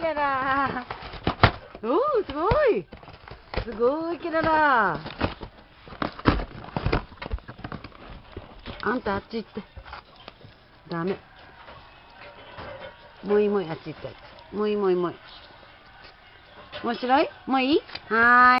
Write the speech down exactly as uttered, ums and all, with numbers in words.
ララ。おお、すごい。すごい、キララ。あんたあっち行って。ダメ。もういいもい、あっち行って。もういいもういいもういい。面白い？もういい？はーい。